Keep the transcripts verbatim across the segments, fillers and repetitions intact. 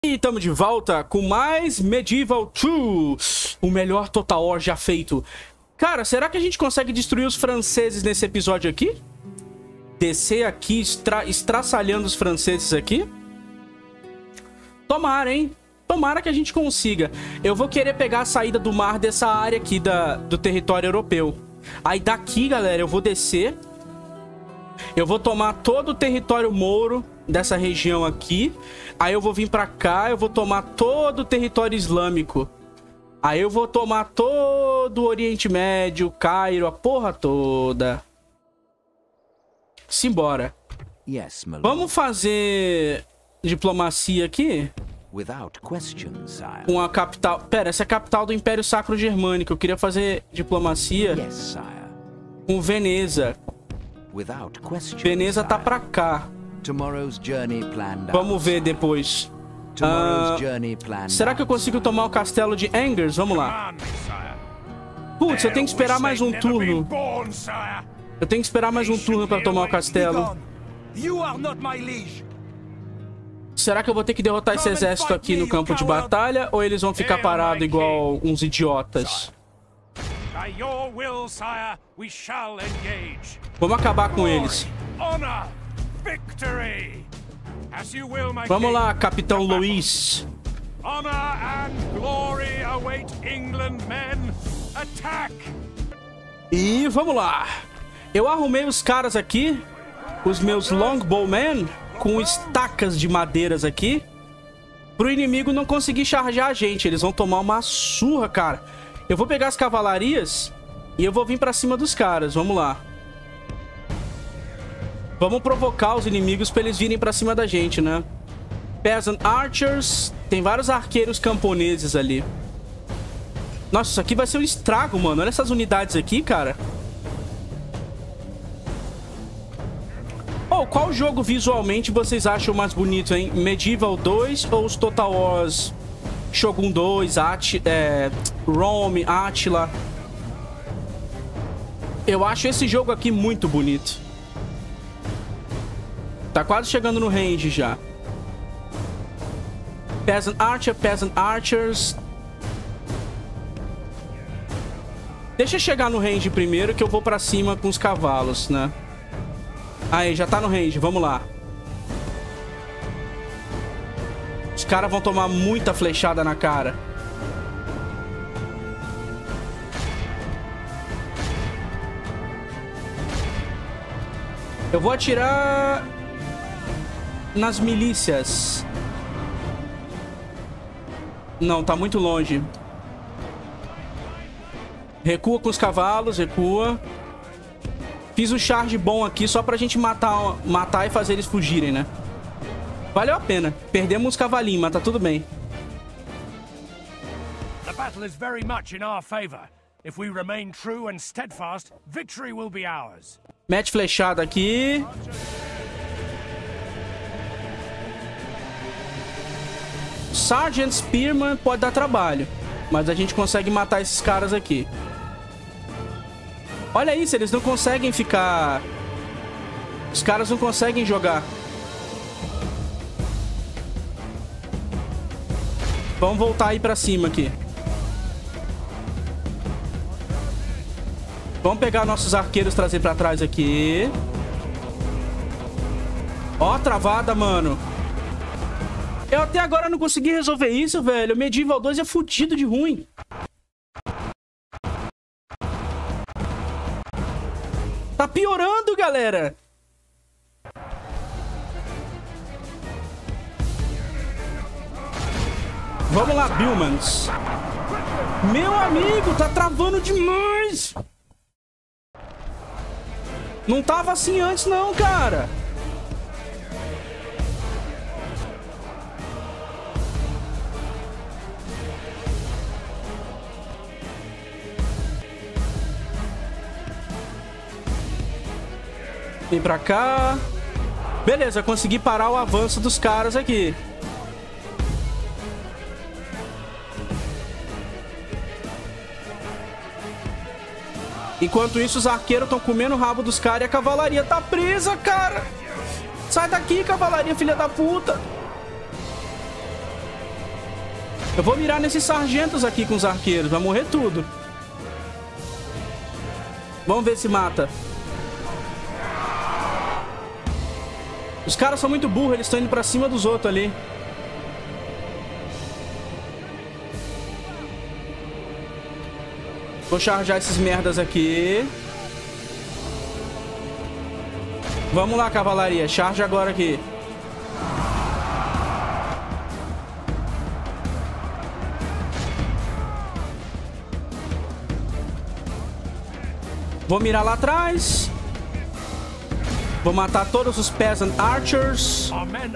E estamos de volta com mais Medieval dois, o melhor Total War já feito. Cara, será que a gente consegue destruir os franceses nesse episódio aqui? Descer aqui, estra estraçalhando os franceses aqui? Tomara, hein? Tomara que a gente consiga. Eu vou querer pegar a saída do mar dessa área aqui da, do território europeu. Aí daqui, galera, eu vou descer. Eu vou tomar todo o território mouro dessa região aqui. Aí eu vou vir pra cá, eu vou tomar todo o território islâmico. Aí eu vou tomar todo o Oriente Médio, Cairo, a porra toda. Simbora. Yes, my lord. Vamos fazer diplomacia aqui? Without question, sire. Com a capital... Pera, essa é a capital do Império Sacro Germânico. Eu queria fazer diplomacia Yes, sire. com Veneza. Without question, Veneza tá sire. pra cá. Tomorrow's journey planned Vamos out, ver sire. depois. Tomorrow's Ah, journey planned será que eu out, consigo sire. tomar o castelo de Angers? Vamos lá. Putz, eu tenho que esperar mais um turno. Eu tenho que esperar mais um turno pra tomar o castelo. Será que eu vou ter que derrotar esse exército aqui no campo de batalha? Ou eles vão ficar parados igual uns idiotas? Vamos acabar com eles. Vamos lá, Capitão Luiz. Honor and glory await England, men. Attack! E vamos lá. Eu arrumei os caras aqui, os meus longbowmen, com estacas de madeiras aqui, pro inimigo não conseguir charjar a gente. Eles vão tomar uma surra, cara. Eu vou pegar as cavalarias e eu vou vir pra cima dos caras. Vamos lá. Vamos provocar os inimigos pra eles virem pra cima da gente, né? Peasant Archers. Tem vários arqueiros camponeses ali. Nossa, isso aqui vai ser um estrago, mano. Olha essas unidades aqui, cara. Oh, qual jogo visualmente vocês acham mais bonito, hein? Medieval dois ou os Total Wars Shogun dois, Ati é, Rome, Attila? Eu acho esse jogo aqui muito bonito. Tá quase chegando no range já. Peasant Archer, Peasant Archers. Deixa eu chegar no range primeiro, que eu vou pra cima com os cavalos, né? Aí, já tá no range, vamos lá. Os caras vão tomar muita flechada na cara. Eu vou atirar nas milícias. Não, tá muito longe. Recua com os cavalos, recua. Fiz um charge bom aqui só pra gente matar, matar e fazer eles fugirem, né? Valeu a pena. Perdemos uns cavalinhos, mas tá tudo bem. The battle is very much in our favor. If we remain true and steadfast, victory will be ours. Mete flechada aqui. Sergeant Spearman pode dar trabalho, mas a gente consegue matar esses caras aqui. Olha isso, eles não conseguem ficar... Os caras não conseguem jogar. Vamos voltar aí pra cima aqui. Vamos pegar nossos arqueiros e trazer pra trás aqui. Ó, travada, mano. Eu até agora não consegui resolver isso, velho. O Medieval dois é fudido de ruim. Tá piorando, galera. Vamos lá, Billmans. Meu amigo, tá travando demais. Não tava assim antes, não, cara. Vem pra cá. Beleza, consegui parar o avanço dos caras aqui. Enquanto isso, os arqueiros estão comendo o rabo dos caras e a cavalaria tá presa, cara. Sai daqui, cavalaria, filha da puta. Eu vou mirar nesses sargentos aqui com os arqueiros. Vai morrer tudo. Vamos ver se mata. Os caras são muito burros. Eles estão indo pra cima dos outros ali. Vou charjar esses merdas aqui. Vamos lá, cavalaria. Charge agora aqui. Vou mirar lá atrás. Vou matar todos os peasant archers.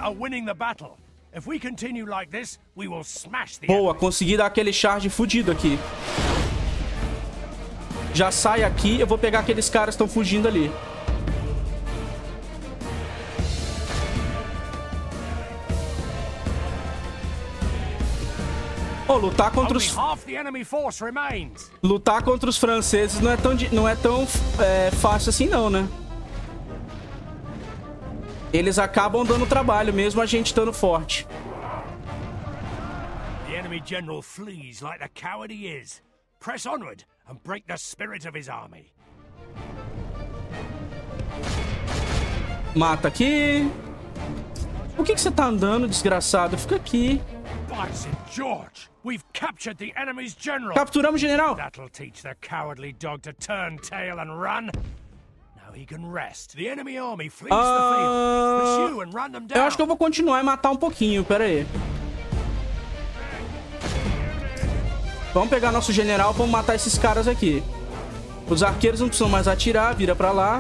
Boa, consegui dar aquele charge fudido aqui. Já sai aqui. Eu vou pegar aqueles caras que estão fugindo ali. Oh, lutar contra os... Lutar contra os franceses não é tão, não é tão é, fácil assim não, né? Eles acabam dando trabalho, mesmo a gente estando forte. The enemy general flees like the coward he is. Press onward and break the spirit of his army. Mata aqui. Por que que você tá andando, desgraçado? Fica aqui. By Saint George, we've captured the enemy's general. Capturamos o general. That'll teach the cowardly dog to turn tail and run. Now he can rest. The enemy army flees uh... the field. Pursue and run them down. Eu acho que eu vou continuar e matar um pouquinho. Pera aí. Vamos pegar nosso general, vamos matar esses caras aqui. Os arqueiros não precisam mais atirar, vira pra lá.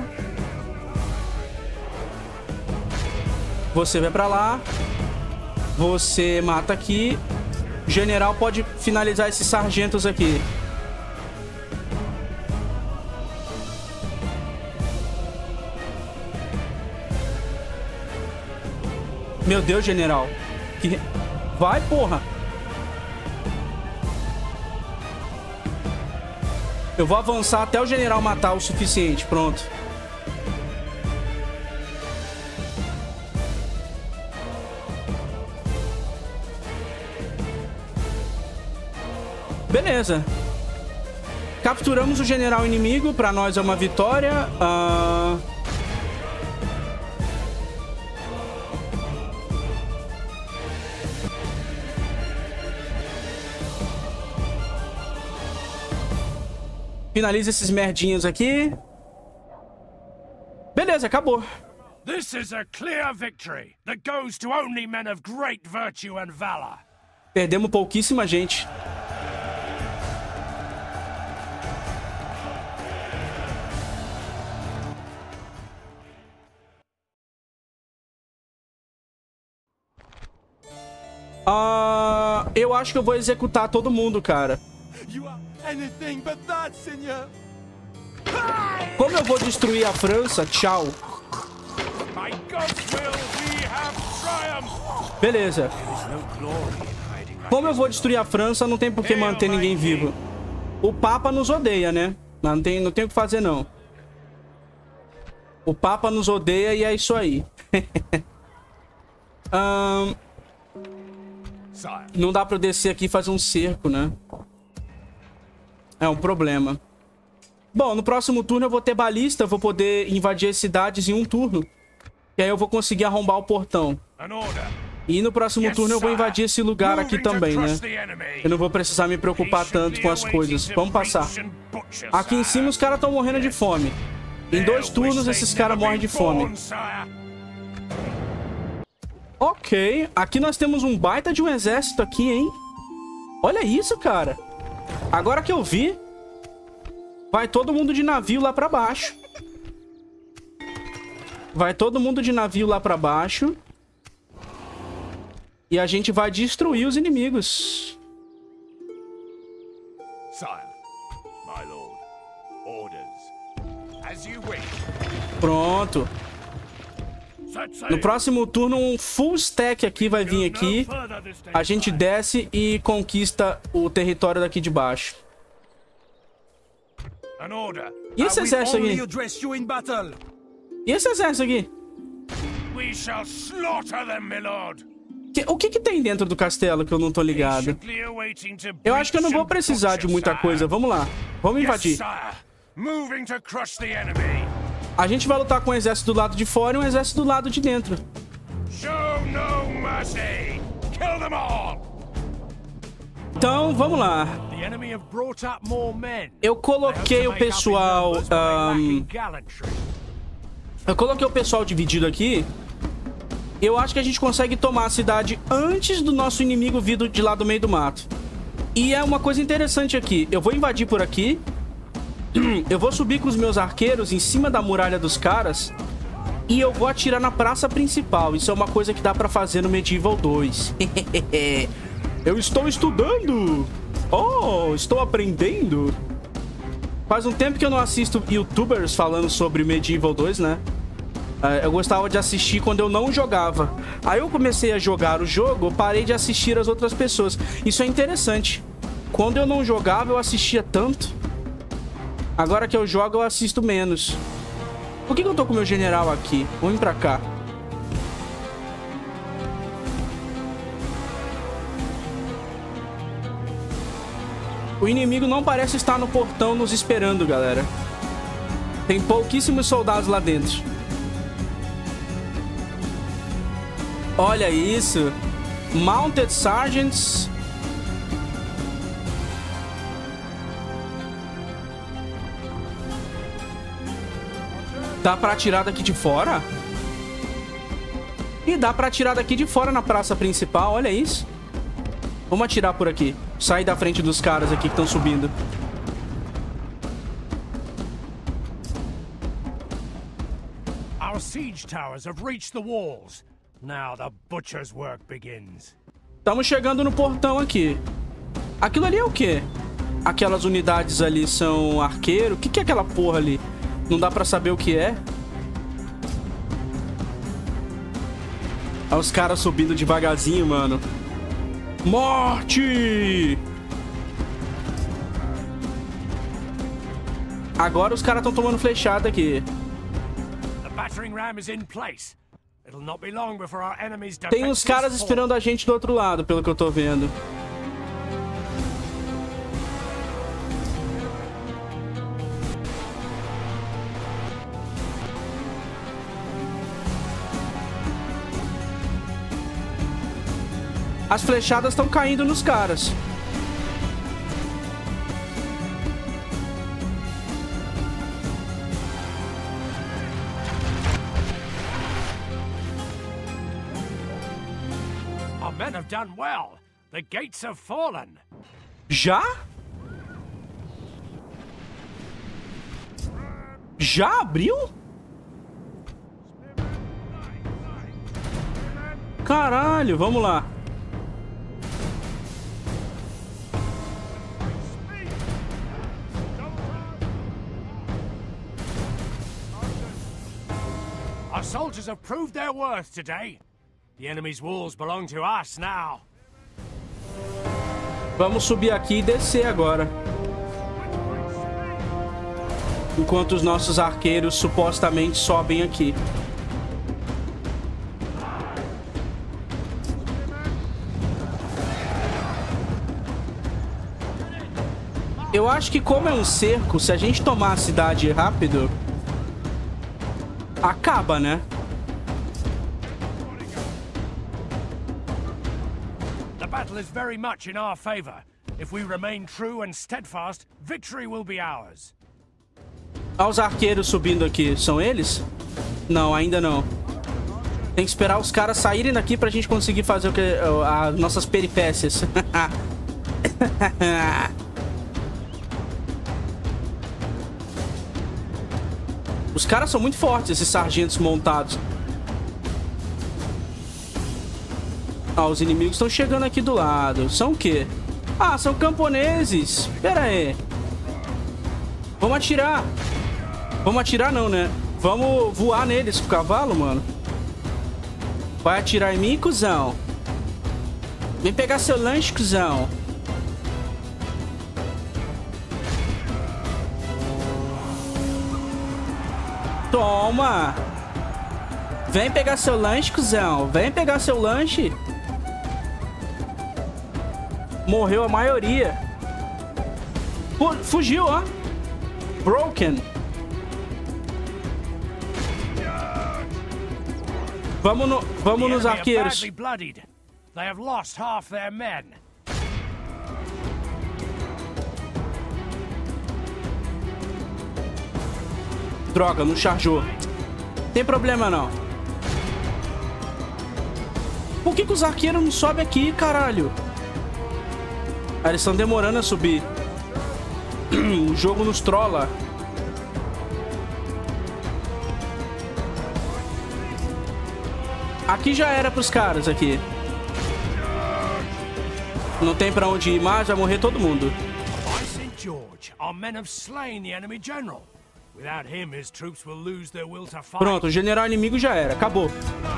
Você vai pra lá. Você mata aqui. O general pode finalizar esses sargentos aqui. Meu Deus, general. Que... Vai, porra. Eu vou avançar até o general matar o suficiente. Pronto. Beleza. Capturamos o general inimigo. Pra nós é uma vitória. Uh... Finaliza esses merdinhos aqui. Beleza, acabou. This is a clear victory that goes to only men of great virtue and valor. Perdemos pouquíssima gente. Uh, eu acho que eu vou executar todo mundo, cara. Como eu vou destruir a França, tchau. Beleza. Como eu vou destruir a França, não tem por que manter ninguém vivo. O Papa nos odeia, né? Não tem, não tem o que fazer, não. O Papa nos odeia e é isso aí. um... Não dá pra eu descer aqui e fazer um cerco, né? É um problema. Bom, no próximo turno eu vou ter balista. Eu vou poder invadir as cidades em um turno. E aí eu vou conseguir arrombar o portão. E no próximo turno eu vou invadir esse lugar aqui também, né? Eu não vou precisar me preocupar tanto com as coisas. Vamos passar. Aqui em cima os caras estão morrendo de fome. Em dois turnos esses caras morrem de fome. Ok, aqui nós temos um baita de um exército aqui, hein? Olha isso, cara. Agora que eu vi, vai todo mundo de navio lá pra baixo. Vai todo mundo de navio lá pra baixo. E a gente vai destruir os inimigos. Sire, my lord, orders. As you wish. Pronto. No próximo turno, um full stack aqui vai vir aqui. A gente desce e conquista o território daqui de baixo. E esse exército aqui? E esse exército aqui? Que- O que que tem dentro do castelo que eu não tô ligado? Patiently awaiting to Eu acho que eu não vou breach and precisar de butcher, muita sire. coisa. Vamos lá. Vamos Yes, invadir. sire. Moving to crush the enemy. A gente vai lutar com um exército do lado de fora e um exército do lado de dentro. Show no mercy. Kill them all. Então, vamos lá. The enemy have brought up more men. Eu coloquei o pessoal... ahn, Gallantry. eu coloquei o pessoal dividido aqui. Eu acho que a gente consegue tomar a cidade antes do nosso inimigo vindo de lá do meio do mato. E é uma coisa interessante aqui. Eu vou invadir por aqui. Eu vou subir com os meus arqueiros em cima da muralha dos caras. E eu vou atirar na praça principal. Isso é uma coisa que dá pra fazer no Medieval dois. Eu estou estudando. Oh, estou aprendendo. Faz um tempo que eu não assisto youtubers falando sobre Medieval dois, né? Eu gostava de assistir quando eu não jogava. Aí eu comecei a jogar o jogo, eu parei de assistir as outras pessoas. Isso é interessante. Quando eu não jogava, eu assistia tanto. Agora que eu jogo, eu assisto menos. Por que que eu tô com o meu general aqui? Vamos vir pra cá. O inimigo não parece estar no portão nos esperando, galera. Tem pouquíssimos soldados lá dentro. Olha isso. Mounted Sergeants. Dá pra atirar daqui de fora? E dá pra atirar daqui de fora na praça principal, olha isso. Vamos atirar por aqui. Sair da frente dos caras aqui que estão subindo. Our siege towers have reached the walls. Now the butcher's work begins. Estamos chegando no portão aqui. Aquilo ali é o quê? Aquelas unidades ali são arqueiro? O que que é aquela porra ali? Não dá pra saber o que é. Olha os caras subindo devagarzinho, mano. Morte! Agora os caras estão tomando flechada aqui. The battering ram is in place. It'll not be long before our enemy's Tem uns defenses caras fall. esperando a gente do outro lado, pelo que eu tô vendo. As flechadas estão caindo nos caras. Our men have done well. The gates have fallen. Já? Já abriu? Caralho, vamos lá. Our soldiers have proved their worth today. The enemy's walls belong to us now. Vamos subir aqui e descer agora. Enquanto os nossos arqueiros supostamente sobem aqui. Eu acho que como é um cerco, se a gente tomar a cidade rápido, acaba, né? The battle is very much in our favor. If we remain true and steadfast, victory will be ours. Olha os arqueiros subindo aqui. São eles? Não, ainda não. Tem que esperar os caras saírem daqui pra gente conseguir fazer o que, as nossas peripécias. Os caras são muito fortes, esses sargentos montados. Ah, os inimigos estão chegando aqui do lado. São o quê? Ah, são camponeses. Pera aí. Vamos atirar. Vamos atirar não, né? Vamos voar neles com o cavalo, mano. Vai atirar em mim, cuzão? Vem pegar seu lanche, cuzão. Toma! Vem pegar seu lanche, cuzão. Vem pegar seu lanche. Morreu a maioria. Fu- fugiu, ó. Broken. Vamos, no, vamos nos arqueiros. They have lost half their men. Droga, não charjou. Tem problema não. Por que que os arqueiros não sobem aqui, caralho? Ah, eles estão demorando a subir. O jogo nos trola. Aqui já era pros caras aqui. Não tem pra onde ir mais, vai morrer todo mundo. By Saint George, our men have slain the enemy general. Without him, his troops will lose their will to fight. Pronto, o general inimigo já era, acabou.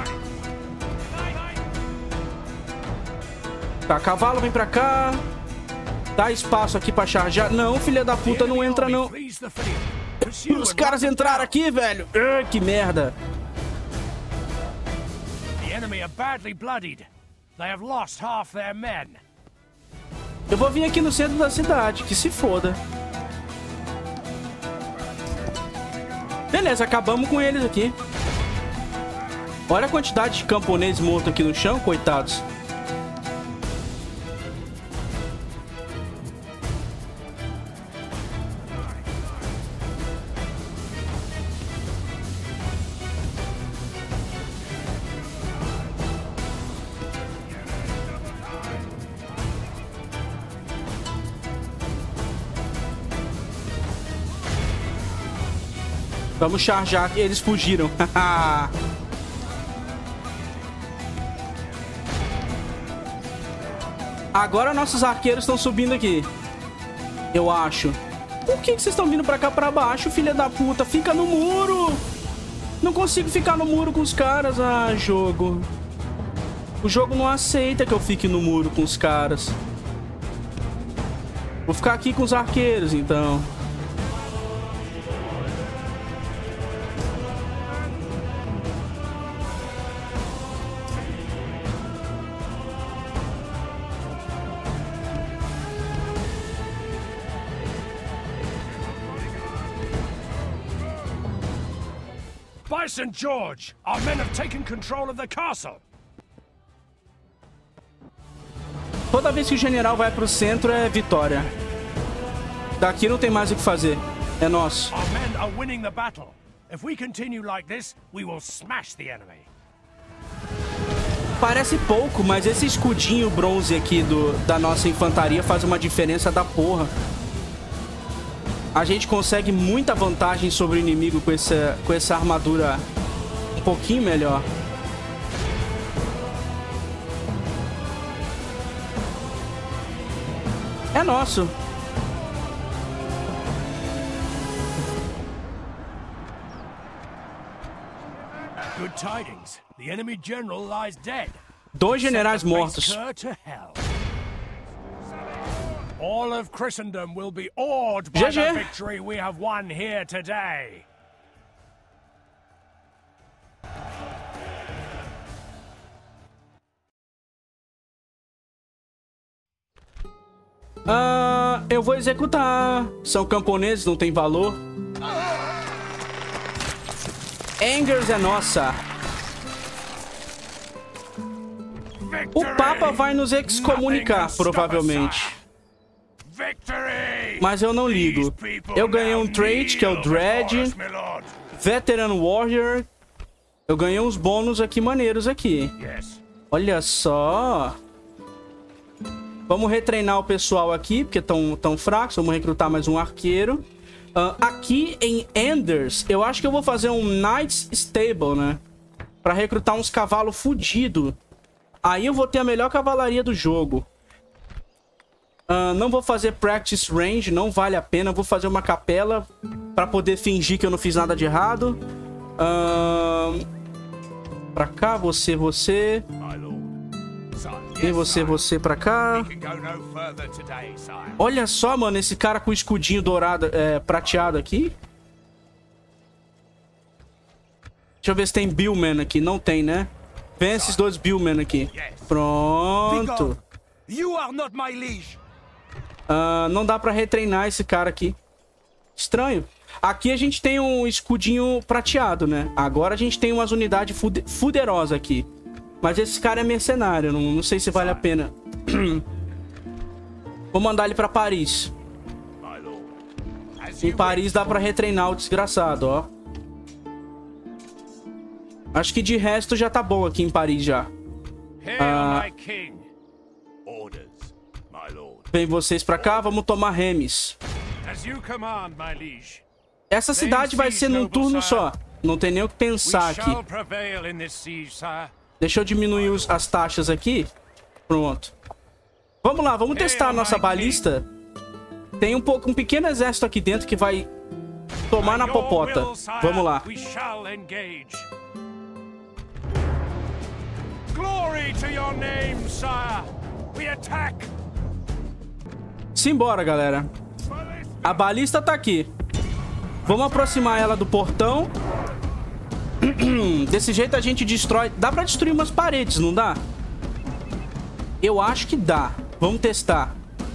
Tá, cavalo, vem pra cá. Dá espaço aqui pra charjar. Não, filha da puta, não entra não. Os caras entraram aqui, velho. Ai, que merda. The enemy are badly bloodied. They have lost half their men. Eu vou vir aqui no centro da cidade, que se foda. Beleza, acabamos com eles aqui. Olha a quantidade de camponês morto aqui no chão, coitados. Vamos charjar, eles fugiram. Agora nossos arqueiros estão subindo aqui. Eu acho. Por que que vocês estão vindo pra cá pra baixo, filha da puta? Fica no muro! Não consigo ficar no muro com os caras. Ah, jogo. O jogo não aceita que eu fique no muro com os caras. Vou ficar aqui com os arqueiros, então. By Saint George, our men have taken control of the castle. Toda vez que o general vai pro centro é vitória. Daqui não tem mais o que fazer. É nosso. Our men are winning the battle. If we continue like this, we will smash the enemy. Parece pouco, mas esse escudinho bronze aqui do, da nossa infantaria faz uma diferença da porra. A gente consegue muita vantagem sobre o inimigo com essa, com essa armadura um pouquinho melhor. É nosso. Good tidings. The enemy general lies dead. Dois generais mortos. All of Christendom will be awed by the victory we have won here today. Ah, eu vou executar. São camponeses, não tem valor. Angers é nossa. O Papa vai nos excomunicar, provavelmente. Mas eu não ligo. Eu ganhei um trait, que é o Dread. Veteran Warrior. Eu ganhei uns bônus aqui maneiros aqui. Olha só. Vamos retreinar o pessoal aqui, porque estão tão fracos. Vamos recrutar mais um arqueiro. Uh, aqui em Enders, eu acho que eu vou fazer um Knights Stable, né? Pra recrutar uns cavalos fudidos. Aí eu vou ter a melhor cavalaria do jogo. Uh, não vou fazer Practice Range, não vale a pena. Vou fazer uma capela pra poder fingir que eu não fiz nada de errado. Uh, pra cá, você, você. E você, você pra cá. Olha só, mano, esse cara com o escudinho dourado, é, prateado aqui. Deixa eu ver se tem Billman aqui. Não tem, né? Vem esses dois Billman aqui. Pronto. You are not my liege. Uh, não dá pra retreinar esse cara aqui. Estranho. Aqui a gente tem um escudinho prateado, né? Agora a gente tem umas unidades fude fuderosas aqui. Mas esse cara é mercenário. Não, não sei se vale a pena. Vou mandar ele pra Paris. Em Paris dá pra retreinar o desgraçado, ó. Acho que de resto já tá bom aqui em Paris já. Ah, vem vocês pra cá, vamos tomar Remes. Essa cidade vai ser num turno só. Não tem nem o que pensar aqui. Deixa eu diminuir os, as taxas aqui. Pronto. Vamos lá, vamos testar a nossa balista. Tem um, pouco, um pequeno exército aqui dentro que vai tomar na popota. Vamos lá. Simbora, galera. A balista tá aqui. Vamos aproximar ela do portão. Desse jeito a gente destrói... Dá pra destruir umas paredes, não dá? Eu acho que dá. Vamos testar.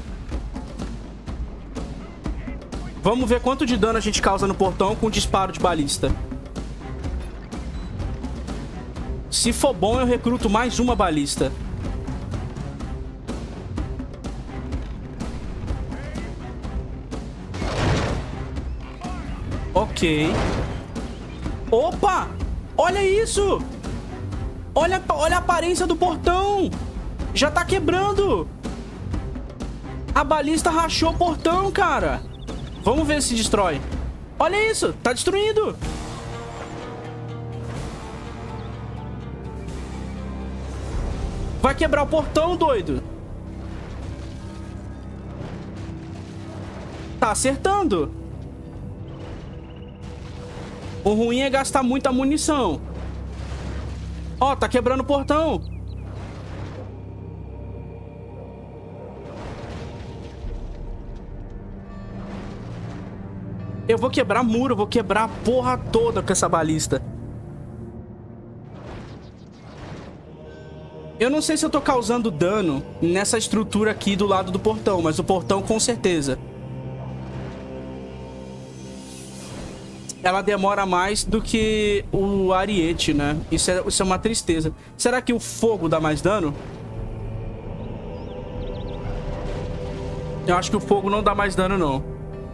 Vamos ver quanto de dano a gente causa no portão com disparo de balista. Se for bom, eu recruto mais uma balista. Ok. Opa! Olha isso! Olha, olha a aparência do portão! Já tá quebrando! A balista rachou o portão, cara! Vamos ver se destrói. Olha isso! Tá destruindo! Vai quebrar o portão, doido! Tá acertando! O ruim é gastar muita munição. Ó, tá quebrando o portão. Eu vou quebrar muro, vou quebrar a porra toda com essa balista. Eu não sei se eu tô causando dano nessa estrutura aqui do lado do portão, mas o portão com certeza. Ela demora mais do que o ariete, né? Isso é, isso é uma tristeza. Será que o fogo dá mais dano? Eu acho que o fogo não dá mais dano, não.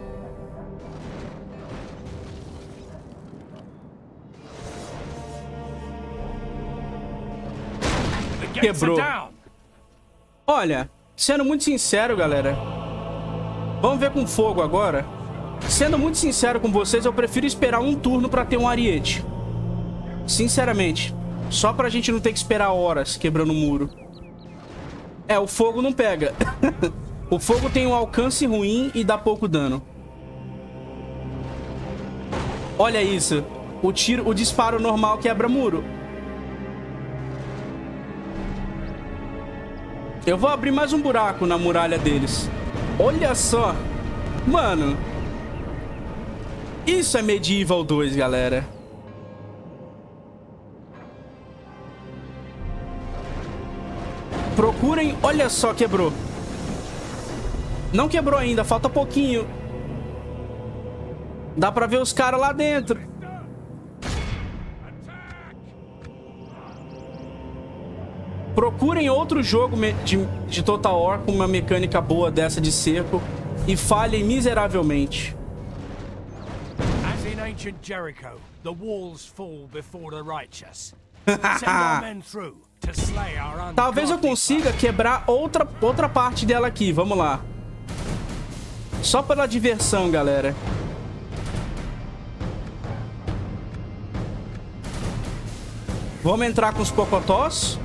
Quebrou. Olha, sendo muito sincero, galera. Vamos ver com fogo agora. Sendo muito sincero com vocês, eu prefiro esperar um turno pra ter um ariete. Sinceramente. Só pra gente não ter que esperar horas quebrando o muro. É, o fogo não pega. O fogo tem um alcance ruim e dá pouco dano. Olha isso. O tiro, o disparo normal quebra muro. Eu vou abrir mais um buraco na muralha deles. Olha só. Mano. Isso é Medieval dois, galera. Procurem... Olha só, quebrou. Não quebrou ainda, falta pouquinho. Dá pra ver os caras lá dentro. Procurem outro jogo de, de Total War com uma mecânica boa dessa de cerco e falhem miseravelmente. Ancient Jericho, the walls fall before the righteous. Send our men through to slay our ungodly. Talvez eu consiga quebrar outra, outra parte dela aqui. Vamos lá. Só pela diversão, galera. Vamos entrar com os pocotós.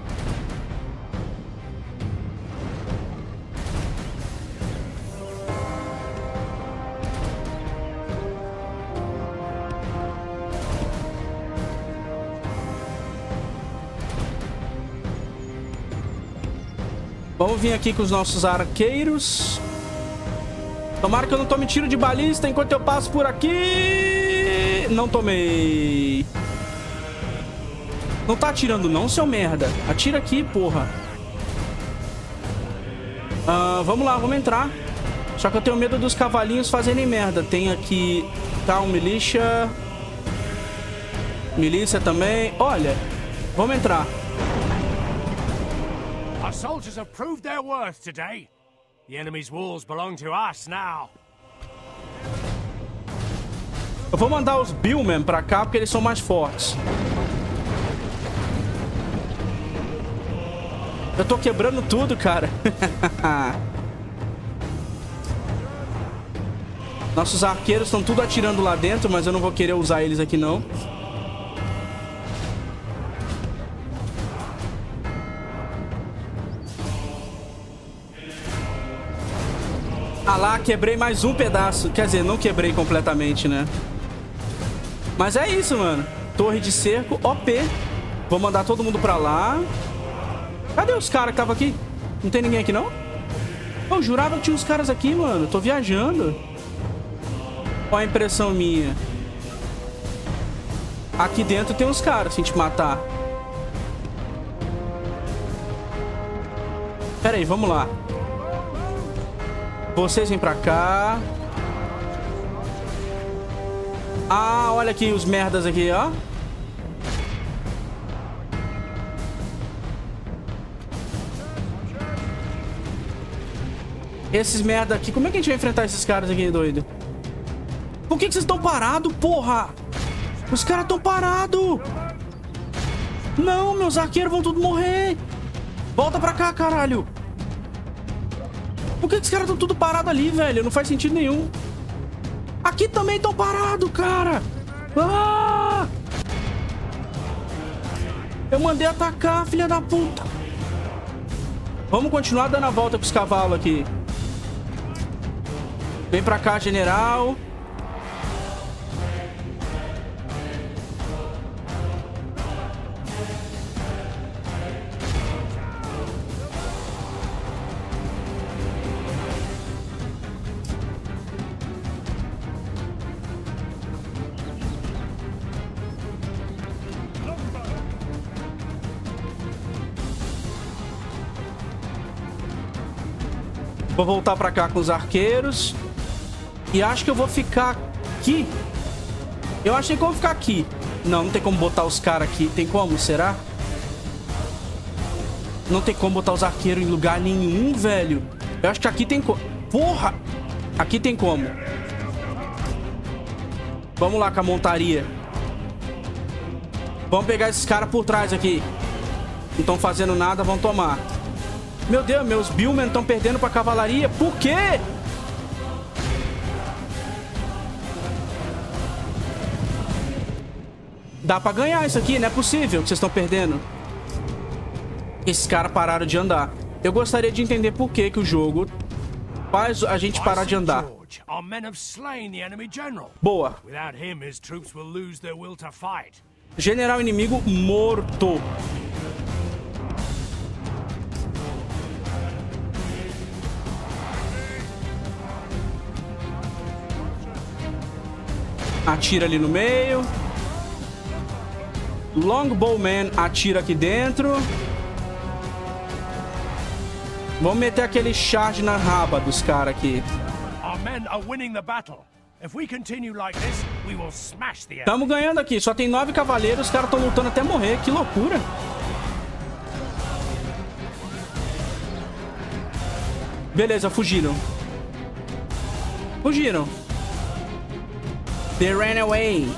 Vamos vir aqui com os nossos arqueiros. Tomara que eu não tome tiro de balista enquanto eu passo por aqui. Não tomei. Não tá atirando não, seu merda. Atira aqui, porra. Uh, vamos lá, vamos entrar. Só que eu tenho medo dos cavalinhos fazerem merda. Tem aqui... Tá, um milícia. Milícia também. Olha, vamos entrar. Our soldiers have proved their worth today. The enemy's walls belong to us now. Eu vou mandar os Billmen pra cá porque eles são mais fortes. Eu tô quebrando tudo, cara. Nossos arqueiros estão tudo atirando lá dentro, mas eu não vou querer usar eles aqui, não. Ah lá, quebrei mais um pedaço. Quer dizer, não quebrei completamente, né? Mas é isso, mano. Torre de cerco, O P. Vou mandar todo mundo pra lá. Cadê os caras que estavam aqui? Não tem ninguém aqui, não? Eu jurava que tinha uns caras aqui, mano. Tô viajando. Qual a impressão minha? Aqui dentro tem uns caras, se a gente matar. Pera aí, vamos lá. Vocês vêm pra cá. Ah, olha aqui os merdas aqui, ó. Esses merda aqui. Como é que a gente vai enfrentar esses caras aqui, doido? Por que que vocês estão parados, porra? Os caras estão parados. Não, meus arqueiros vão tudo morrer. Volta pra cá, caralho. Por que que os caras estão tudo parados ali, velho? Não faz sentido nenhum. Aqui também estão parados, cara. Ah! Eu mandei atacar, filha da puta. Vamos continuar dando a volta com os cavalos aqui. Vem pra cá, general. Vou voltar pra cá com os arqueiros. E acho que eu vou ficar aqui. Eu achei que eu vou ficar aqui. Não, não tem como botar os caras aqui. Tem como? Será? Não tem como botar os arqueiros em lugar nenhum, velho. Eu acho que aqui tem como. Porra! Aqui tem como. Vamos lá com a montaria. Vamos pegar esses caras por trás aqui. Não estão fazendo nada, vão tomar. Meu Deus, meus Billmen estão perdendo pra cavalaria. Por quê? Dá pra ganhar isso aqui, não é possível que vocês estão perdendo. Esses caras pararam de andar. Eu gostaria de entender por que que o jogo faz a gente parar de andar. Boa. General inimigo morto. Atira ali no meio. Longbowman atira aqui dentro. Vamos meter aquele charge na raba dos caras aqui. Estamos ganhando aqui. Só tem nove cavaleiros. Os caras estão lutando até morrer. Que loucura. Beleza, fugiram. Fugiram. They ran away.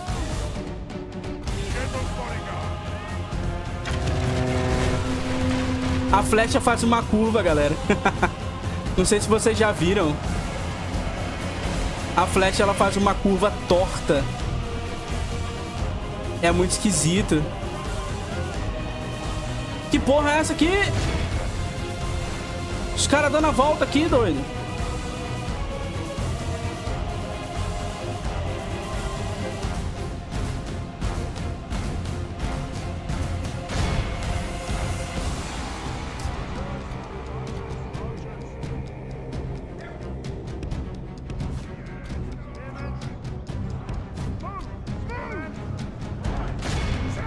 A flecha faz uma curva, galera. Não sei se vocês já viram. A flecha, ela faz uma curva torta. É muito esquisito. Que porra é essa aqui? Os caras dando a volta aqui, doido.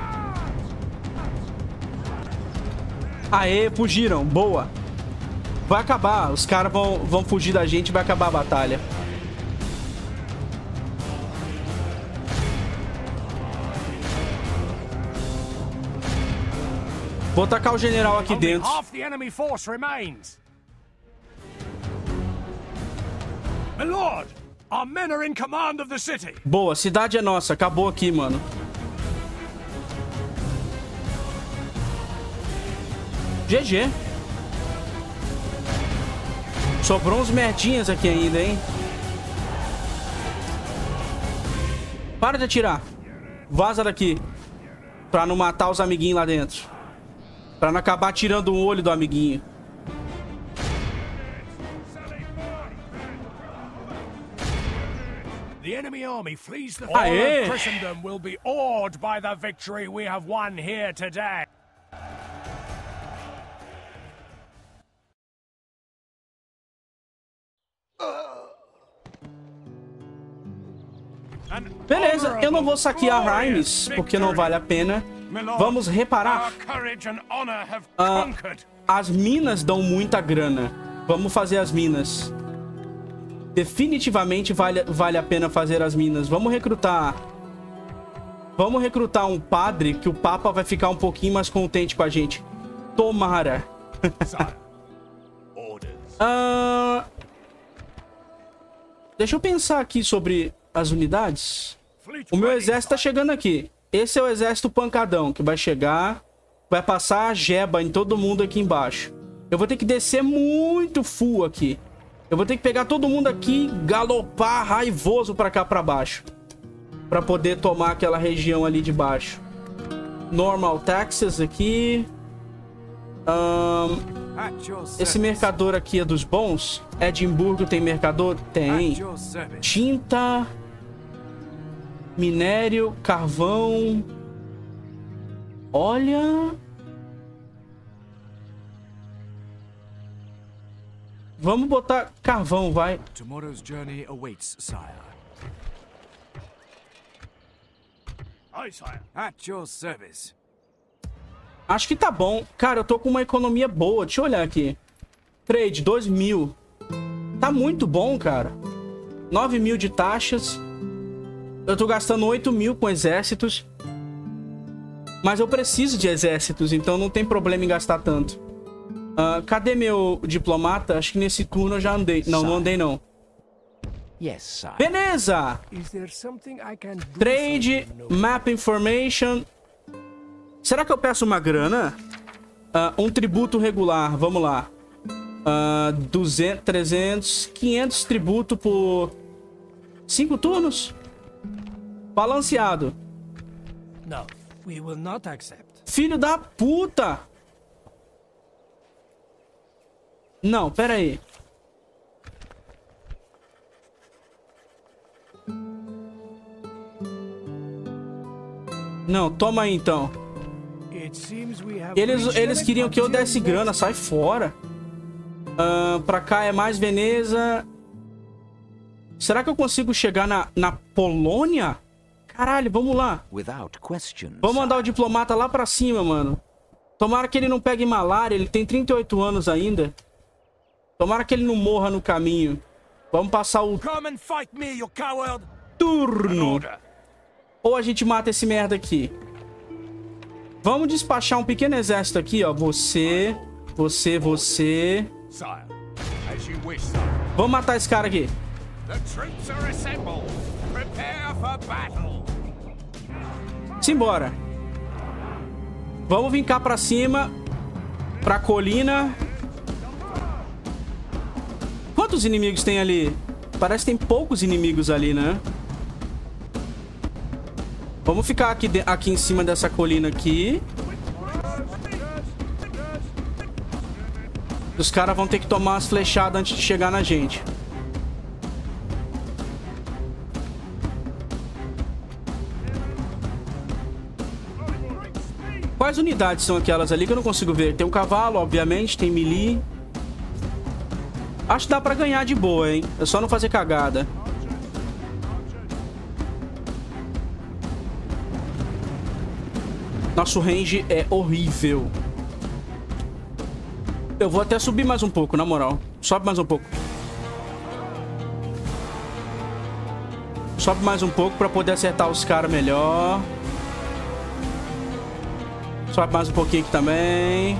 Aê, fugiram. Boa. Vai acabar. Os caras vão, vão fugir da gente e vai acabar a batalha. Vou tacar o general aqui dentro. My lord, our men are in command of the city. Boa, cidade é nossa. Acabou aqui, mano. G G. Sobrou uns merdinhas aqui ainda, hein? Para de atirar. Vaza daqui. Pra não matar os amiguinhos lá dentro. Pra não acabar tirando o olho do amiguinho. The enemy army flees the all of Christendom will be awed by the victory we have won here today. Beleza, eu não vou saquear Rhymes, porque não vale a pena. Vamos reparar. Ah, as minas dão muita grana. Vamos fazer as minas. Definitivamente vale, vale a pena fazer as minas. Vamos recrutar. Vamos recrutar um padre que o Papa vai ficar um pouquinho mais contente com a gente. Tomara. ah, deixa eu pensar aqui sobre as unidades. O meu exército tá chegando aqui. Esse é o exército pancadão que vai chegar. Vai passar a jeba em todo mundo aqui embaixo. Eu vou ter que descer muito full aqui. Eu vou ter que pegar todo mundo aqui, galopar raivoso pra cá pra baixo. Pra poder tomar aquela região ali de baixo. Normal Texas aqui. Um, esse mercador aqui é dos bons. Edimburgo tem mercador? Tem. Tinta. Minério, carvão. Olha. Vamos botar carvão, vai. Tomorrow's journey awaits, sire. Aye, sire. At your service. Acho que tá bom. Cara, eu tô com uma economia boa. Deixa eu olhar aqui. Trade, dois mil. Tá muito bom, cara. nove mil de taxas. Eu tô gastando oito mil com exércitos. Mas eu preciso de exércitos, então não tem problema em gastar tanto. Uh, cadê meu diplomata? Acho que nesse turno eu já andei. Não, não andei não. Yes, sire. Beleza! Trade, map information. Será que eu peço uma grana? Uh, um tributo regular, vamos lá. Uh, duzentos, trezentos, quinhentos tributo por cinco turnos? Balanceado. No, we will not accept. Filho da puta! Não, pera aí. Não, toma aí então. Eles, eles queriam que eu desse grana, sai fora. Uh, pra cá é mais Veneza. Será que eu consigo chegar na, na Polônia? Caralho, vamos lá. Vamos mandar o diplomata lá pra cima, mano. Tomara que ele não pegue malária, ele tem trinta e oito anos ainda. Tomara que ele não morra no caminho. Vamos passar o turno. Ou a gente mata esse merda aqui. Vamos despachar um pequeno exército aqui, ó. Você, você, você. Vamos matar esse cara aqui. Simbora. Vamos vir cá pra cima. Pra colina. Quantos inimigos tem ali? Parece que tem poucos inimigos ali, né? Vamos ficar aqui, de, aqui em cima dessa colina aqui. Os caras vão ter que tomar as flechadas antes de chegar na gente. Quais unidades são aquelas ali que eu não consigo ver? Tem um cavalo, obviamente, tem melee. Acho que dá pra ganhar de boa, hein? É só não fazer cagada. Nosso range é horrível. Eu vou até subir mais um pouco, na moral. Sobe mais um pouco. Sobe mais um pouco pra poder acertar os caras melhor. Sobe mais um pouquinho aqui também.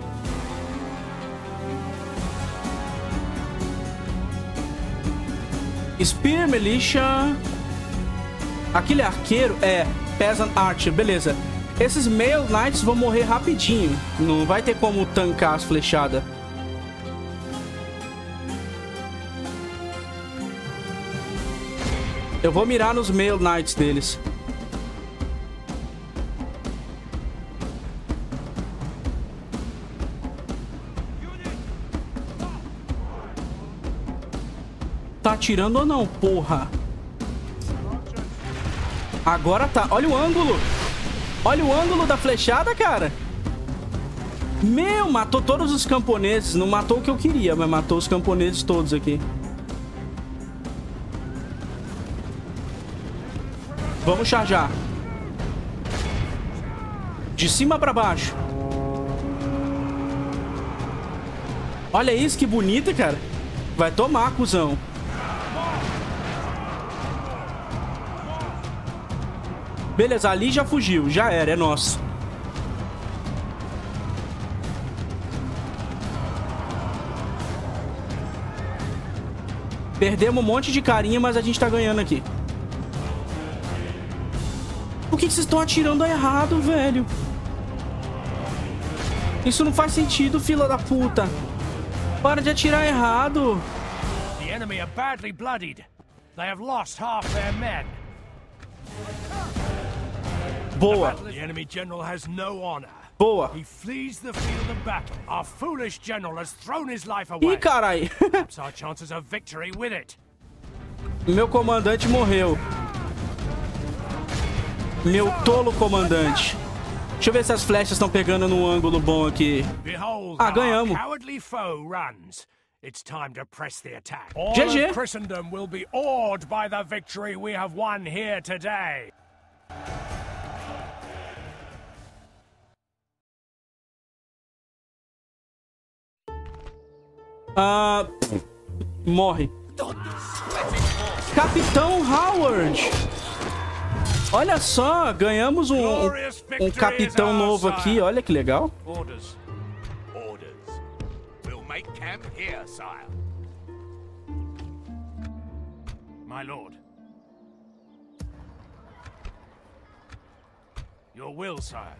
Spear, Militia. Aquele arqueiro é Peasant Archer, beleza. Esses Male Knights vão morrer rapidinho. Não vai ter como tancar as flechadas. Eu vou mirar nos Male Knights deles. Tá atirando ou não, porra? Agora tá. Olha o ângulo. Olha o ângulo da flechada, cara. Meu, matou todos os camponeses. Não matou o que eu queria, mas matou os camponeses todos aqui. Vamos charjar. De cima pra baixo. Olha isso, que bonita, cara. Vai tomar, cuzão. Beleza, ali já fugiu. Já era, é nosso. Perdemos um monte de carinha, mas a gente tá ganhando aqui. Por que que vocês estão atirando errado, velho? Isso não faz sentido, fila da puta. Para de atirar errado. The enemy are badly bloodied. They have lost half their men. Boa. The enemy general has no honor. Boa. He flees the field of battle. Our foolish general has thrown his life away. Ih, carai. Perhaps our chances of victory with it. Meu comandante morreu. Meu tolo comandante. Deixa eu ver se as flechas estão pegando num ângulo bom aqui. Ah, ganhamos. It's time to press the attack. G All G. of Christendom will be awed by the victory we have won here today. Ah, morre. Capitão Howard. Olha só, ganhamos um, um, um capitão novo aqui. Olha que legal. Orders. Orders. We'll make camp here, sire. My lord. Your will, sire.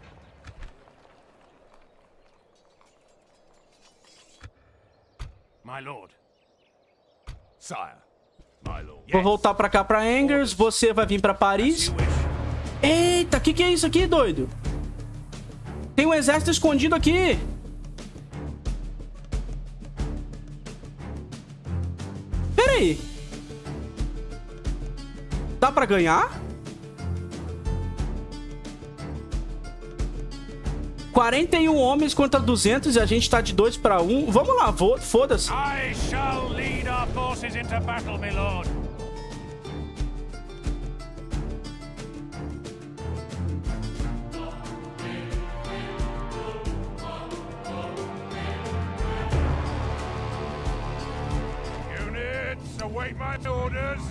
My lord. Sire. My lord. Vou voltar pra cá, pra Angers. Você vai vir pra Paris. Eita, o que que é isso aqui, doido? Tem um exército escondido aqui. Pera aí. Dá pra ganhar? quarenta e um homens contra duzentos e a gente tá de dois pra um. Vamos lá, foda-se. I shall lead our forces into battle, my lord. Units, await my orders.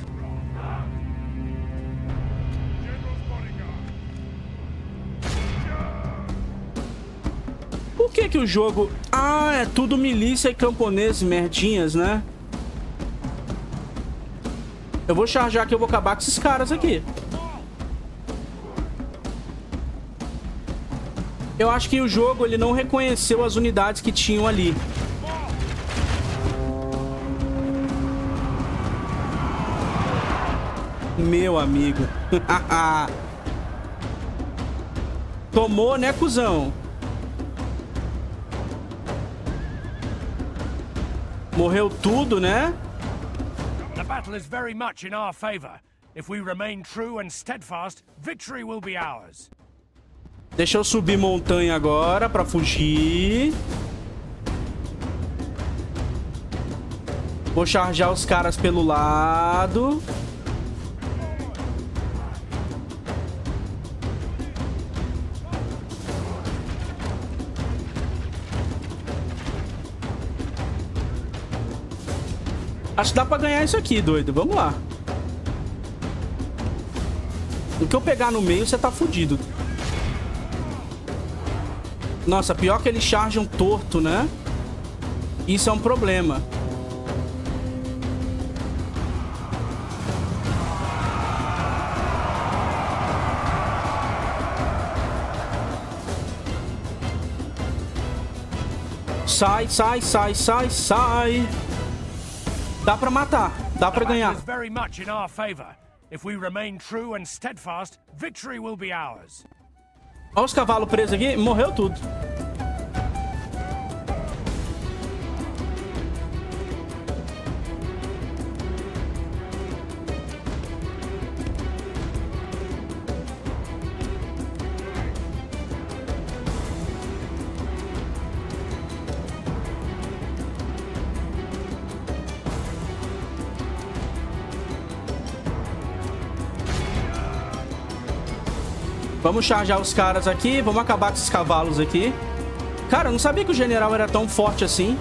General's bodyguard. Por que que o jogo... Ah, é tudo milícia e camponês, merdinhas, né? Eu vou charjar aqui, eu vou acabar com esses caras aqui. Eu acho que o jogo, ele não reconheceu as unidades que tinham ali. Meu amigo. Tomou, né, cuzão? Morreu tudo, né? The battle is very much in our favor. If we remain true and steadfast, victory will be ours. Deixa eu subir montanha agora pra fugir. Vou charjar os caras pelo lado. Acho que dá pra ganhar isso aqui, doido. Vamos lá. O que eu pegar no meio, você tá fudido. Nossa, pior que eles chargam torto, né? Isso é um problema. Sai, sai, sai, sai, sai. Dá pra matar. Dá pra ganhar. Olha os cavalos presos aqui. Morreu tudo. Vamos charjar os caras aqui. Vamos acabar com esses cavalos aqui. Cara, eu não sabia que o general era tão forte assim.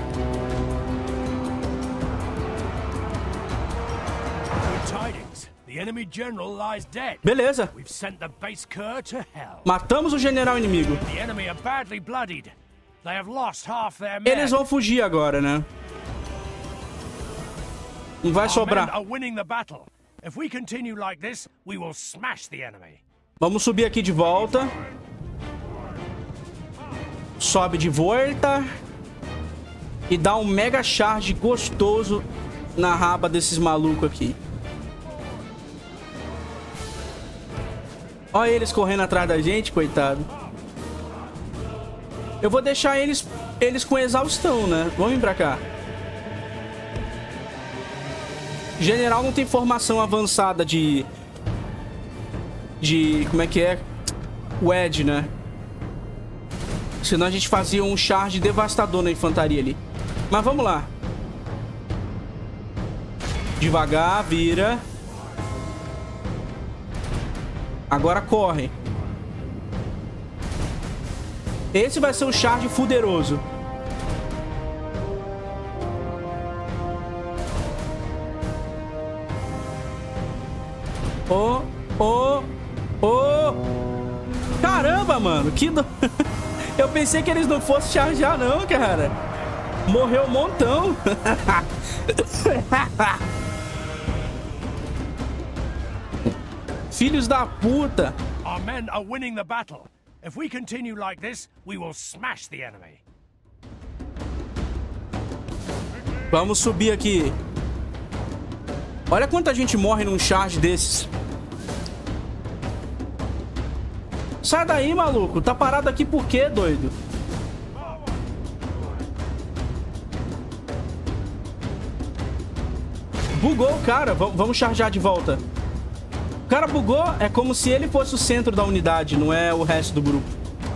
Beleza. Matamos o general inimigo. Eles vão fugir agora, né? Não vai sobrar. Vamos subir aqui de volta. Sobe de volta. E dá um mega charge gostoso na raba desses malucos aqui. Olha eles correndo atrás da gente, coitado. Eu vou deixar eles, eles com exaustão, né? Vamos vir pra cá. General não tem formação avançada de... De... Como é que é? O Ed, né? Senão a gente fazia um charge devastador na infantaria ali. Mas vamos lá. Devagar, vira. Agora corre. Esse vai ser o charge fuderoso. Oh, oh, oh. Caramba, mano. Que do... Eu pensei que eles não fossem chargear, não, cara. Morreu um montão. Filhos da puta. Our men are winning the battle. If we continue like this, we will smash the enemy. Vamos subir aqui. Olha quanta gente morre num charge desses. Sai daí, maluco. Tá parado aqui por quê, doido? Bugou o cara. V- vamos chargear de volta. O cara bugou. É como se ele fosse o centro da unidade, não é o resto do grupo.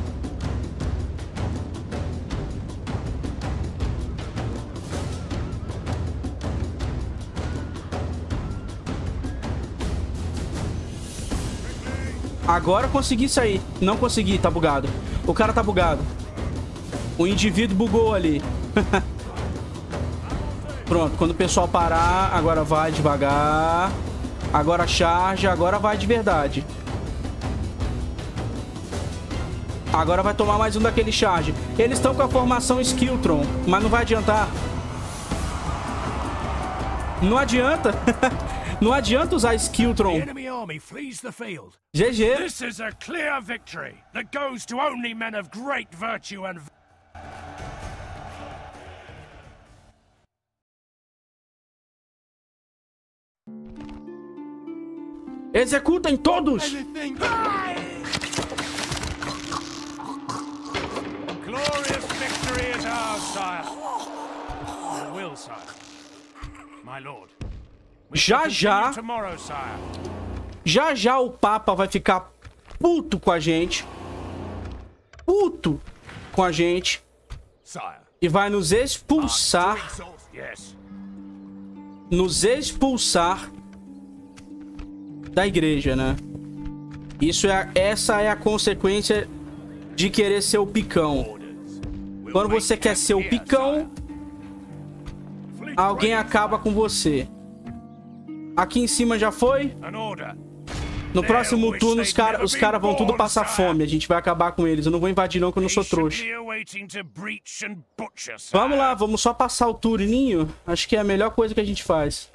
Agora consegui sair. Não consegui, tá bugado. O cara tá bugado. O indivíduo bugou ali. Pronto, quando o pessoal parar, agora vai devagar. Agora charge, agora vai de verdade. Agora vai tomar mais um daquele charge. Eles estão com a formação Skiltron, mas não vai adiantar. Não adianta. Não adianta usar Skiltron. G G. This is a clear victory that goes to only men of great virtue and Executem todos. glorious victory is ours, sire. Your will, sire. My lord. Já já. Tomorrow, sire. Já já o Papa vai ficar puto com a gente. Puto com a gente. E vai nos expulsar. Nos expulsar da igreja, né? Isso é, essa é a consequência de querer ser o picão. Quando você quer ser o picão, alguém acaba com você. Aqui em cima já foi. No próximo turno os caras os cara vão tudo passar fome. A gente vai acabar com eles. Eu não vou invadir não, que eu não sou trouxa. Vamos lá, vamos só passar o turninho. Acho que é a melhor coisa que a gente faz.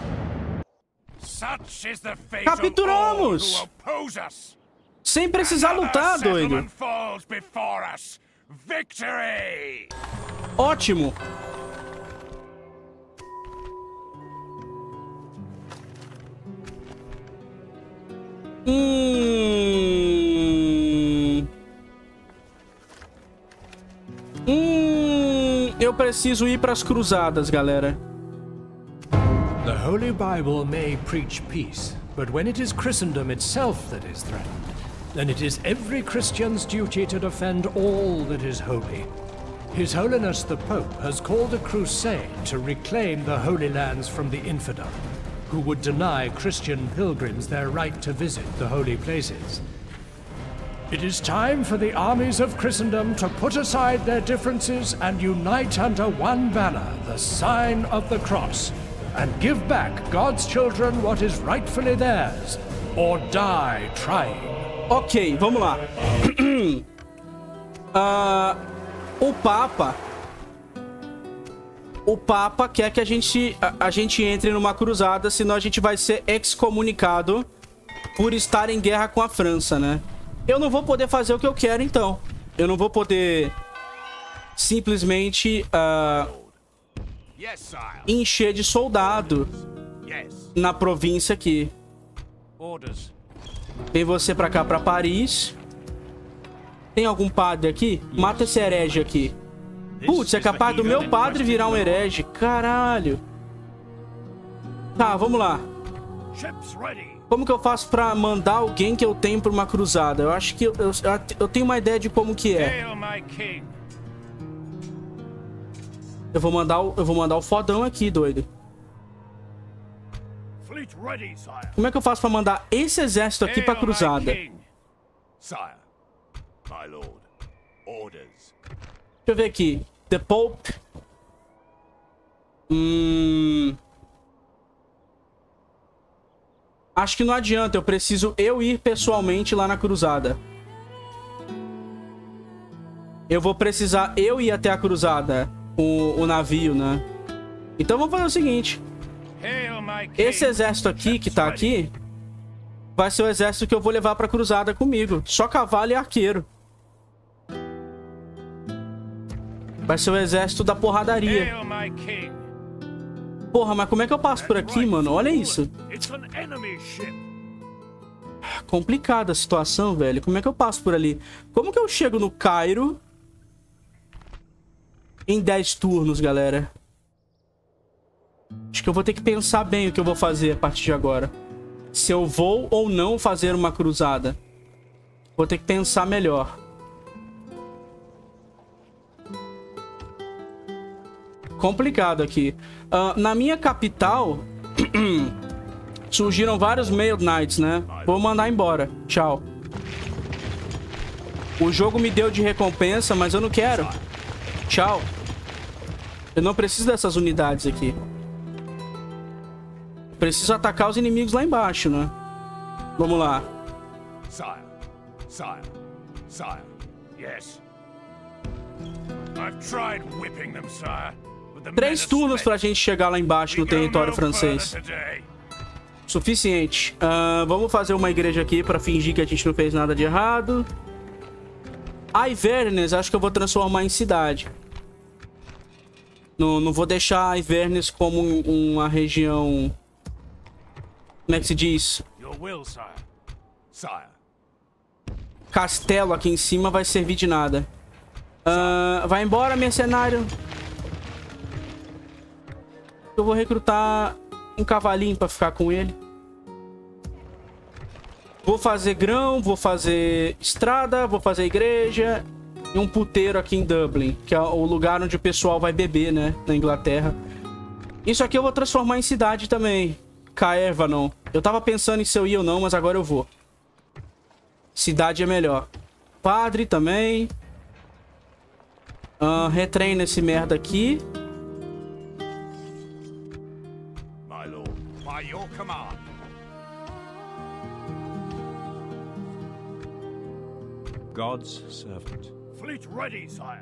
Capturamos! Sem precisar lutar, doido. Ótimo. Hum... Hum... Eu preciso ir para as cruzadas, galera. The Holy Bible may preach peace, but when it is Christendom itself that is threatened, then it is every Christian's duty to defend all that is holy. His Holiness the Pope has called a crusade to reclaim the Holy Lands from the infidel, who would deny Christian pilgrims their right to visit the holy places. It is time for the armies of Christendom to put aside their differences and unite under one banner, the sign of the cross, and give back God's children what is rightfully theirs, or die trying. Ok, vamos lá. uh, o Papa... O Papa quer que a gente, a, a gente entre numa cruzada, senão a gente vai ser excomunicado por estar em guerra com a França, né? Eu não vou poder fazer o que eu quero, então. Eu não vou poder simplesmente uh, encher de soldado na província aqui. Vem você pra cá, pra Paris. Tem algum padre aqui? Mata esse herege aqui. Putz, é capaz do meu padre virar um herege. Caralho. Tá, vamos lá. Como que eu faço pra mandar alguém que eu tenho pra uma cruzada? Eu acho que eu, eu, eu tenho uma ideia de como que é. Eu vou mandar o, eu vou mandar o fodão aqui, doido. Como é que eu faço pra mandar esse exército aqui pra cruzada? Deixa eu ver aqui. The Pope. Hum... Acho que não adianta. Eu preciso eu ir pessoalmente lá na cruzada. Eu vou precisar eu ir até a cruzada com o navio, né? Então vamos fazer o seguinte. Esse exército aqui, que tá aqui, vai ser o exército que eu vou levar pra cruzada comigo. Só cavalo e arqueiro. Vai ser o exército da porradaria. Porra, mas como é que eu passo por aqui, mano? Olha isso. Complicada a situação, velho. Como é que eu passo por ali? Como que eu chego no Cairo em dez turnos, galera? Acho que eu vou ter que pensar bem o que eu vou fazer a partir de agora. Se eu vou ou não fazer uma cruzada. Vou ter que pensar melhor. Complicado aqui. Uh, na minha capital surgiram vários Mail Knights, né? Vou mandar embora. Tchau. O jogo me deu de recompensa, mas eu não quero. Tchau. Eu não preciso dessas unidades aqui. Preciso atacar os inimigos lá embaixo, né? Vamos lá. Sire. Sire. Sire. Yes. I've tried whipping them, sire. Três turnos pra gente chegar lá embaixo no território francês. Suficiente. Uh, vamos fazer uma igreja aqui pra fingir que a gente não fez nada de errado. A Ivernes, acho que eu vou transformar em cidade. Não, não vou deixar a Ivernes como uma região... Como é que se diz? Castelo aqui em cima vai servir de nada. Uh, vai embora, mercenário. Eu vou recrutar um cavalinho pra ficar com ele. Vou fazer grão, vou fazer estrada, vou fazer igreja e um puteiro aqui em Dublin, que é o lugar onde o pessoal vai beber, né, na Inglaterra. Isso aqui eu vou transformar em cidade também. Caervanon. Eu tava pensando em se eu ia ou não, mas agora eu vou. Cidade é melhor. Padre também. Uh, retreina esse merda aqui. my lord. By your command. God's servant. Fleet ready, sire.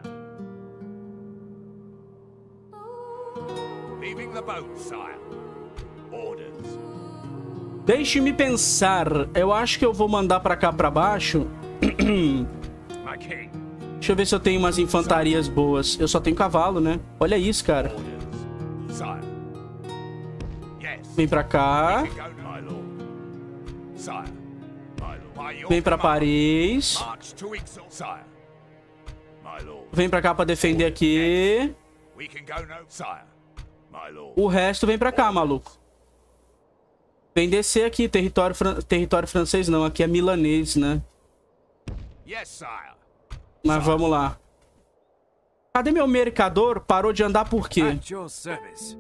Leaving the boat, sire. Orders. Deixe-me pensar. Eu acho que eu vou mandar pra cá pra baixo. My king. Deixa eu ver se eu tenho umas infantarias boas. Eu só tenho cavalo, né? Olha isso, cara. Orders. Sire. Yes. Vem pra cá. We can go, my lord. Sire. My lord. By your Vem pra command. Paris. March to Ixal, sire. My lord. Vem pra cá pra defender aqui. We can go no, sire. My lord. O resto vem pra cá, maluco. Vem descer aqui. Território, fran... Território francês não. Aqui é milanês, né? Yes, sire. Mas vamos lá. Cadê meu mercador? Parou de andar por quê? At your service.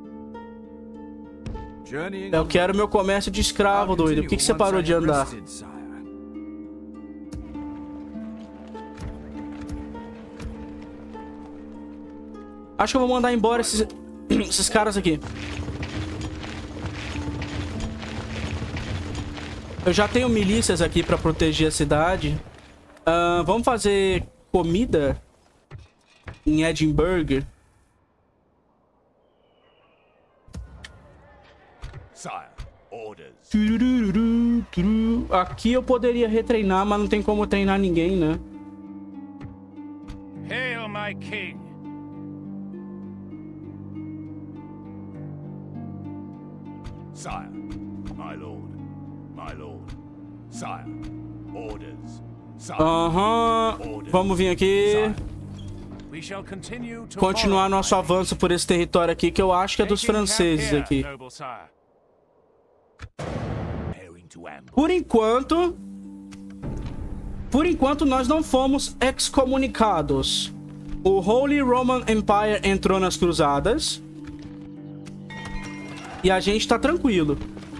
Journeying Eu quero meu comércio de escravo, doido. Por que, que você parou de andar? Acho que eu vou mandar embora esses, esses caras aqui. Eu já tenho milícias aqui pra proteger a cidade. Uh, vamos fazer comida em Edinburgh. Sire. Orders. Turururu, tururu. Aqui eu poderia retreinar, mas não tem como treinar ninguém, né? Hail, my king. Sire. My lord. My lord. Sire. Orders. Sire. Aham. Vamos vir aqui. We shall continue to Continuar nosso avanço por esse território aqui, que eu acho que é dos franceses aqui. Por enquanto... Por enquanto, nós não fomos excomunicados. O Holy Roman Empire entrou nas cruzadas. E a gente tá tranquilo.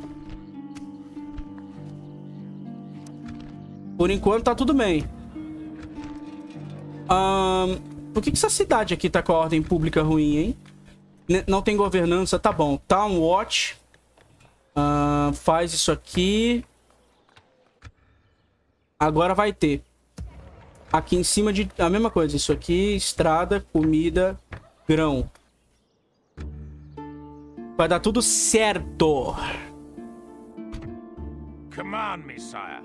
Por enquanto, tá tudo bem. Ahn... Um... Por que, que essa cidade aqui tá com a ordem pública ruim, hein? N não tem governança, tá bom. Town Watch. Uh, faz isso aqui. Agora vai ter. Aqui em cima de... A mesma coisa. Isso aqui, estrada, comida, grão. Vai dar tudo certo. Command me, sire.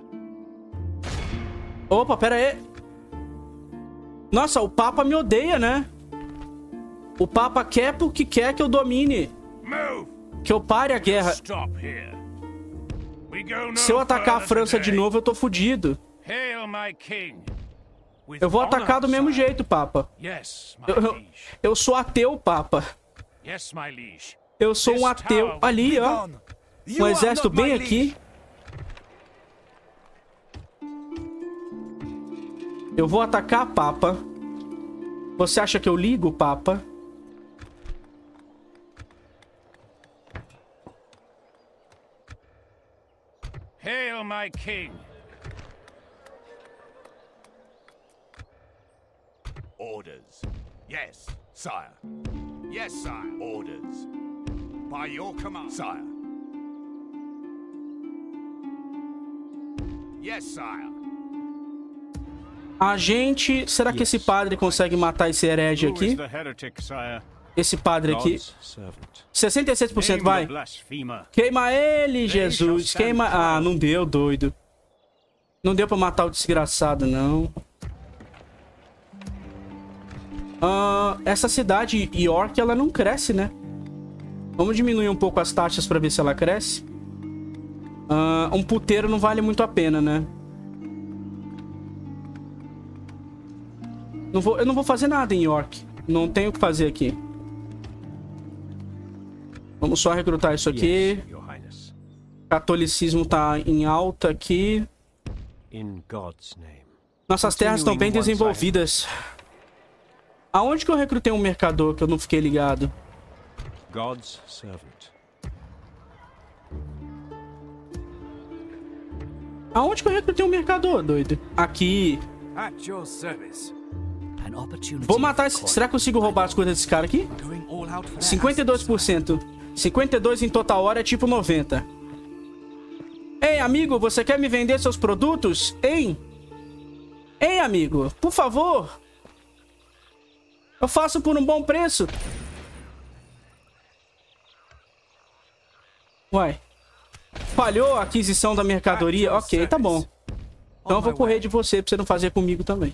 Opa, pera aí. Nossa, o Papa me odeia, né? O Papa quer porque quer que eu domine. Que eu pare a guerra. Se eu atacar a França de novo, eu tô fudido. Eu vou atacar do mesmo jeito, Papa. Eu, eu, eu sou ateu, Papa. Eu sou um ateu. Ali, ó. Um exército bem aqui. Eu vou atacar a Papa. Você acha que eu ligo, Papa? Hail, my king. Orders. Yes, sire. Yes, sire. Orders. By your command, sire. Yes, sire. A gente... Será que esse padre consegue matar esse herege aqui? Esse padre aqui. sessenta e seis por cento, vai. Queima ele, Jesus. Queima... Ah, não deu, doido. Não deu pra matar o desgraçado, não. Ah, essa cidade, York, ela não cresce, né? Vamos diminuir um pouco as taxas pra ver se ela cresce. Ah, um puteiro não vale muito a pena, né? Não vou, eu não vou fazer nada em York. Não tenho o que fazer aqui. Vamos só recrutar isso aqui. Catolicismo tá em alta aqui. Nossas terras estão bem desenvolvidas. Aonde que eu recrutei um mercador que eu não fiquei ligado? Aonde que eu recrutei um mercador, doido? Aqui. At your service. Vou matar esse... Será que eu consigo roubar as coisas desse cara aqui? cinquenta e dois por cento. cinquenta e dois em total hora é tipo noventa. Ei, amigo, você quer me vender seus produtos? Ei! Ei, amigo, por favor. Eu faço por um bom preço. Uai. Falhou a aquisição da mercadoria? Ok, tá bom. Então eu vou correr de você pra você não fazer comigo também.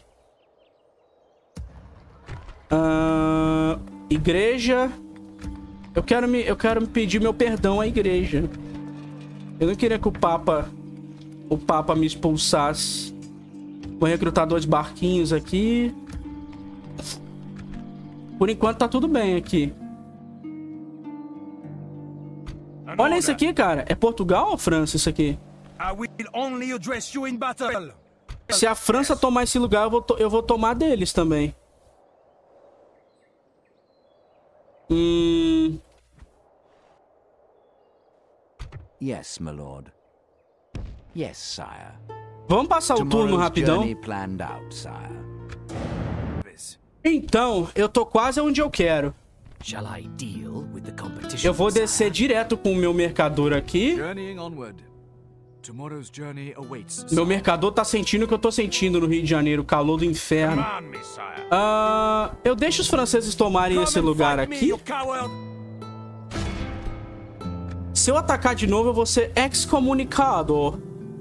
Uh, igreja. Eu quero me, eu quero me pedir meu perdão à igreja. Eu não queria que o Papa, o Papa me expulsasse. Vou recrutar dois barquinhos aqui. Por enquanto tá tudo bem aqui. Olha isso aqui, cara. É Portugal ou França isso aqui? Se a França tomar esse lugar, eu vou, eu vou tomar deles também. Hum... Yes, my lord. Yes, sire. Vamos passar o turno rapidão. Out, então, eu tô quase onde eu quero. Eu vou descer direto com o meu mercador aqui. Meu mercador tá sentindo o que eu tô sentindo no Rio de Janeiro, o calor do inferno. Uh, eu deixo os franceses tomarem esse lugar aqui. Se eu atacar de novo, eu vou ser excomunicado.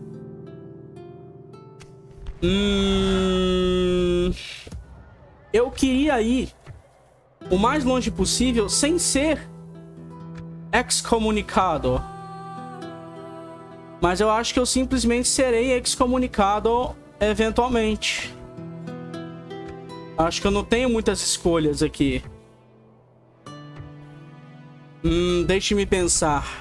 Hum... Eu queria ir o mais longe possível sem ser excomunicado. Mas eu acho que eu simplesmente serei excomunicado eventualmente. Acho que eu não tenho muitas escolhas aqui. Hum, deixe-me pensar.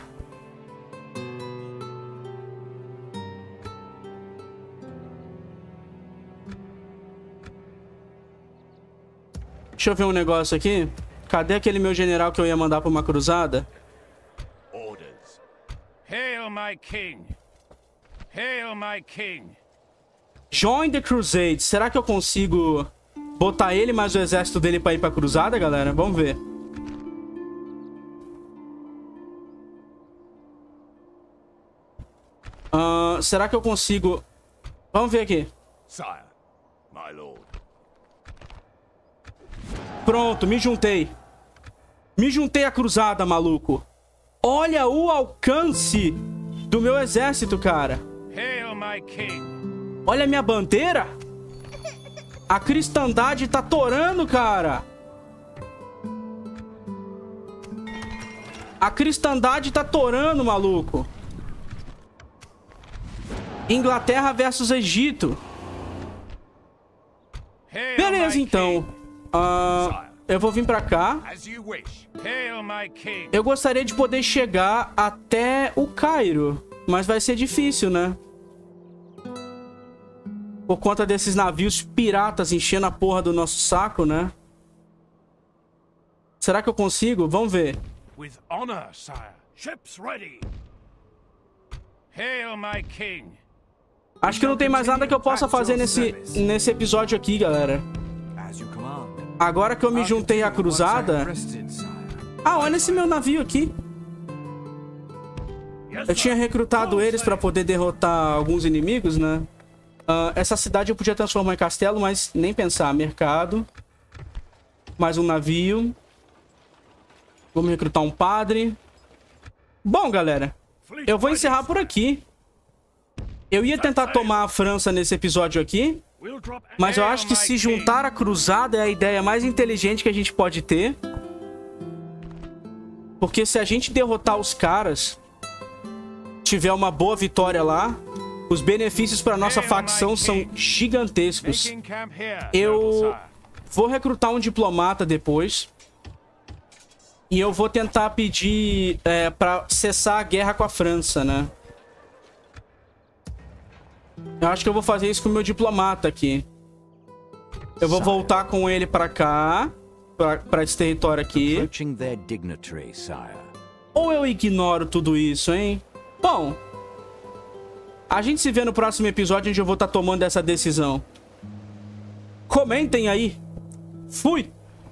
Deixa eu ver um negócio aqui. Cadê aquele meu general que eu ia mandar pra uma cruzada? Orders. Hail my king. Hail my king. Join the Crusade. Será que eu consigo botar ele mais o exército dele pra ir pra cruzada, galera? Vamos ver. Uh, será que eu consigo... Vamos ver aqui. Sire, my lord. Pronto, me juntei. Me juntei à cruzada, maluco. Olha o alcance do meu exército, cara. Hail my king. Olha a minha bandeira. A cristandade tá torando, cara. A cristandade tá torando, maluco. Inglaterra versus Egito. Hail Beleza, my então. king. Uh, eu vou vir pra cá. As you wish. Hail my king. Eu gostaria de poder chegar até o Cairo, mas vai ser difícil, né? Por conta desses navios piratas enchendo a porra do nosso saco, né? Será que eu consigo? Vamos ver. With honor, sire. Ships ready. Hail my king. Acho que não tem mais nada que eu possa fazer nesse, nesse episódio aqui, galera. Agora que eu me juntei à cruzada... Ah, olha esse meu navio aqui. Eu tinha recrutado eles pra poder derrotar alguns inimigos, né? Uh, essa cidade eu podia transformar em castelo, mas nem pensar. Mercado. Mais um navio. Vamos recrutar um padre. Bom, galera, eu vou encerrar por aqui. Eu ia tentar tomar a França nesse episódio aqui, mas eu acho que se juntar à cruzada é a ideia mais inteligente que a gente pode ter. Porque se a gente derrotar os caras, tiver uma boa vitória lá, os benefícios para nossa facção são gigantescos. Eu vou recrutar um diplomata depois. E eu vou tentar pedir é, para cessar a guerra com a França, né? Eu acho que eu vou fazer isso com o meu diplomata aqui. Eu vou voltar com ele pra cá, pra, pra esse território aqui. Ou eu ignoro tudo isso, hein? Bom, a gente se vê no próximo episódio onde eu vou estar tomando essa decisão. Comentem aí. Fui!